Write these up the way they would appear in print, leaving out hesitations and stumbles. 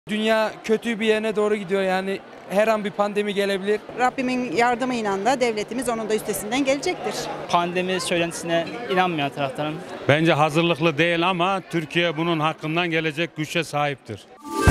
Dünya kötü bir yerine doğru gidiyor, yani her an bir pandemi gelebilir. Rabbimin yardımıyla da devletimiz onun da üstesinden gelecektir. Pandemi söylentisine inanmayan taraftarım. Bence hazırlıklı değil ama Türkiye bunun hakkından gelecek güce sahiptir.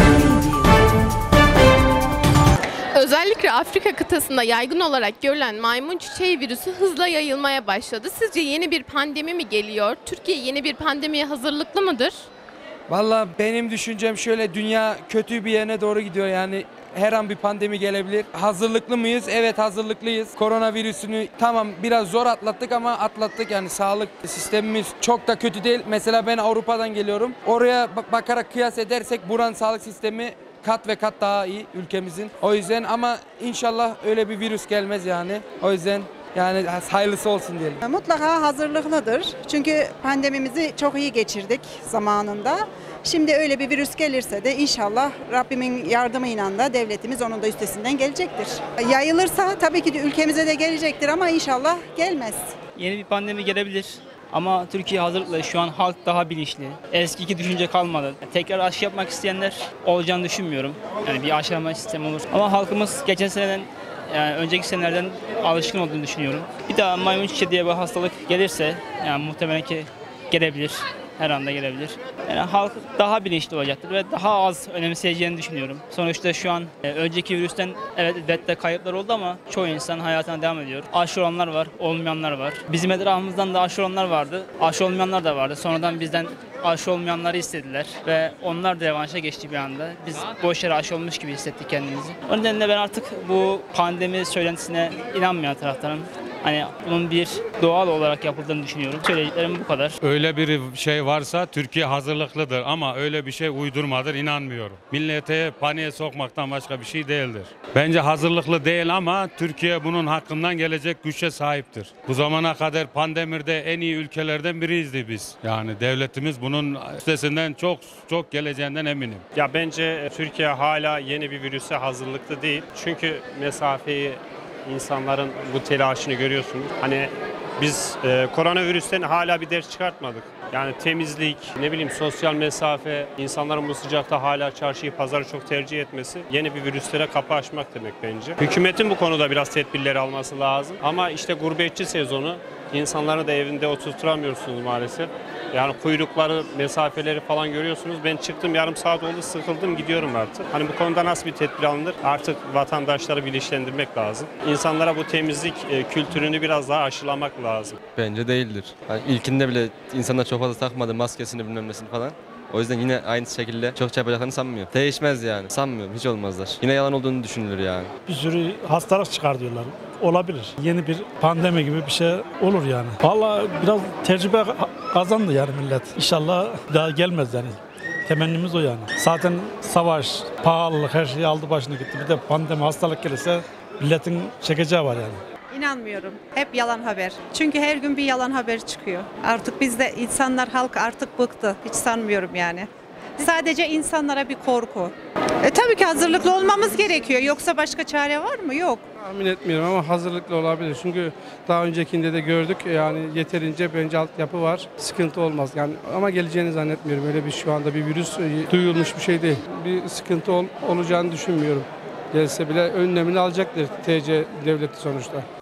Özellikle Afrika kıtasında yaygın olarak görülen maymun çiçeği virüsü hızla yayılmaya başladı. Sizce yeni bir pandemi mi geliyor? Türkiye yeni bir pandemiye hazırlıklı mıdır? Valla benim düşüncem şöyle, dünya kötü bir yerine doğru gidiyor, yani her an bir pandemi gelebilir. Hazırlıklı mıyız? Evet, hazırlıklıyız. Koronavirüsünü tamam biraz zor atlattık ama atlattık, yani sağlık sistemimiz çok da kötü değil. Mesela ben Avrupa'dan geliyorum. Oraya bakarak kıyas edersek buranın sağlık sistemi kat ve kat daha iyi ülkemizin. O yüzden ama inşallah öyle bir virüs gelmez yani. O yüzden yani hayırlısı olsun diyelim. Mutlaka hazırlıklıdır. Çünkü pandemimizi çok iyi geçirdik zamanında. Şimdi öyle bir virüs gelirse de inşallah Rabbimin yardımıyla da devletimiz onun da üstesinden gelecektir. Yayılırsa tabii ki de ülkemize de gelecektir ama inşallah gelmez. Yeni bir pandemi gelebilir. Ama Türkiye hazırlıklı. Şu an halk daha bilinçli. Eskiki düşünce kalmadı. Tekrar aşı yapmak isteyenler olacağını düşünmüyorum. Yani bir aşılama sistemi olur. Ama halkımız geçen seneden, yani önceki senelerden alışkın olduğunu düşünüyorum. Bir daha maymun çiçeği diye bir hastalık gelirse, yani muhtemelen ki gelebilir. Her anda gelebilir. Yani halk daha bilinçli olacaktır ve daha az önemseyeceğini düşünüyorum. Sonuçta şu an önceki virüsten evet elbette kayıplar oldu ama çoğu insan hayatına devam ediyor. Aşı olanlar var, olmayanlar var. Bizim etrafımızdan da aşı olanlar vardı, aşı olmayanlar da vardı. Sonradan bizden aşı olmayanları istediler ve onlar da revanşa geçti bir anda. Biz boş yere aşı olmuş gibi hissettik kendimizi. O nedenle ben artık bu pandemi söylentisine inanmayan taraftarım. Hani bunun bir doğal olarak yapıldığını düşünüyorum. Söyleyeceklerim bu kadar. Öyle bir şey varsa Türkiye hazırlıklıdır ama öyle bir şey uydurmadır, inanmıyorum. Millete paniğe sokmaktan başka bir şey değildir. Bence hazırlıklı değil ama Türkiye bunun hakkından gelecek güce sahiptir. Bu zamana kadar pandemide en iyi ülkelerden biriyizdi biz. Yani devletimiz bunun üstesinden çok geleceğinden eminim. Ya bence Türkiye hala yeni bir virüse hazırlıklı değil. Çünkü mesafeyi, insanların bu telaşını görüyorsunuz. Hani biz koronavirüsten hala bir ders çıkartmadık. Yani temizlik, ne bileyim sosyal mesafe, insanların bu sıcakta hala çarşıyı, pazarı çok tercih etmesi yeni bir virüslere kapı açmak demek bence. Hükümetin bu konuda biraz tedbirleri alması lazım. Ama işte gurbetçi sezonu, insanları da evinde oturtamıyorsunuz maalesef. Yani kuyrukları, mesafeleri falan görüyorsunuz. Ben çıktım, yarım saat oldu, sıkıldım, gidiyorum artık. Hani bu konuda nasıl bir tedbir alınır? Artık vatandaşları bilinçlendirmek lazım. İnsanlara bu temizlik kültürünü biraz daha aşılamak lazım. Bence değildir. Yani ilkinde bile insanlar çok fazla takmadı maskesini bilmem nesini falan. O yüzden yine aynı şekilde çok yapacaklarını sanmıyorum. Değişmez yani. Sanmıyorum. Hiç olmazlar. Yine yalan olduğunu düşünülür yani. Bir sürü hastalık çıkar diyorlar. Olabilir. Yeni bir pandemi gibi bir şey olur yani. Vallahi biraz tecrübe kazandı yani millet. İnşallah daha gelmez yani. Temennimiz o yani. Zaten savaş, pahalılık her şey aldı başını gitti. Bir de pandemi hastalık gelirse milletin çekeceği var yani. İnanmıyorum. Hep yalan haber. Çünkü her gün bir yalan haber çıkıyor. Artık bizde insanlar, halk artık bıktı. Hiç sanmıyorum yani. Sadece insanlara bir korku. Tabii ki hazırlıklı olmamız gerekiyor. Yoksa başka çare var mı? Yok. Tahmin etmiyorum ama hazırlıklı olabilir. Çünkü daha öncekinde de gördük, yani yeterince bence altyapı var. Sıkıntı olmaz. Yani ama geleceğini zannetmiyorum. Öyle bir şu anda bir virüs duyulmuş bir şey değil. Bir sıkıntı olacağını düşünmüyorum. Gelse bile önlemini alacaktır TC devleti sonuçta.